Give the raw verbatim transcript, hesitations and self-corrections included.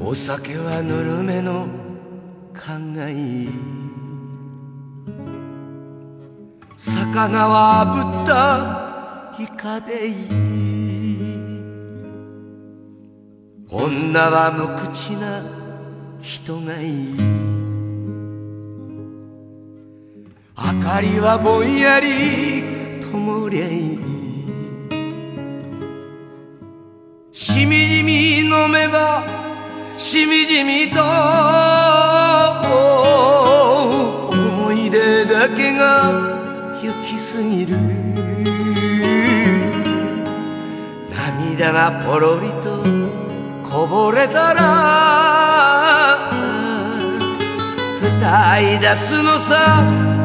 お酒はぬるめの考え、魚は炙ったイカでいい。女は無口な人がいい。明かりはぼんやり灯りゃいい。しみじみ飲めばしみじみと思い出だけが行き過ぎる。涙がポロリとこぼれたら歌い出すのさ。